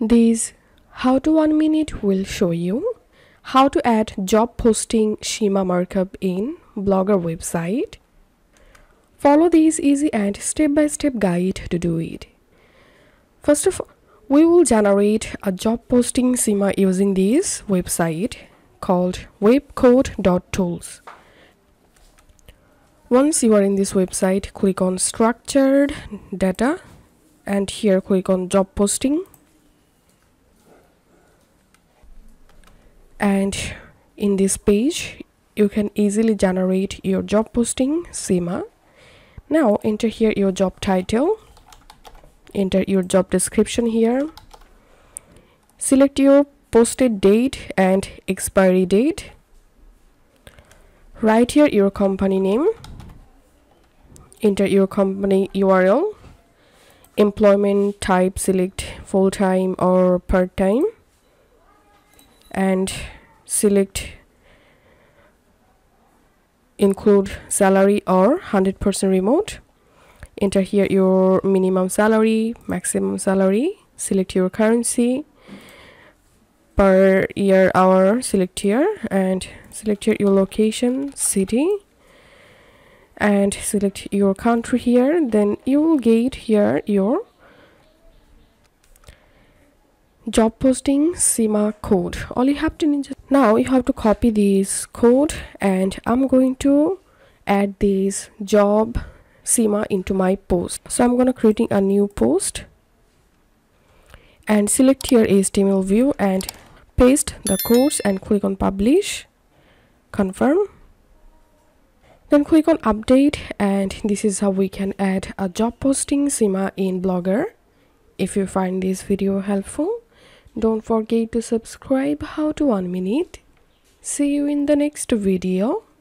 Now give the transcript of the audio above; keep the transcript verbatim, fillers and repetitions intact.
This how to one minute will show you how to add job posting schema markup in Blogger website. Follow this easy and step-by-step guide to do it. First of all, we will generate a job posting schema using this website called webcode dot tools. Once you are in this website, click on structured data and here click on job posting. And in this page, you can easily generate your job posting schema. Now enter here your job title, enter your job description here, select your posted date and expiry date, write here your company name, enter your company U R L, employment type select full-time or part-time, and select include salary or one hundred percent remote. Enter here your minimum salary, maximum salary, select your currency, per year hour select here, and select here your location, city, and select your country here. Then you will get here your job posting schema code. All you have to need now, you have to copy this code, and I'm going to add this job schema into my post. So I'm going to creating a new post and select here H T M L view and paste the codes and click on publish, confirm, then click on update. And this is how we can add a job posting schema in Blogger. If you find this video helpful, don't forget to subscribe how to one minute. See you in the next video.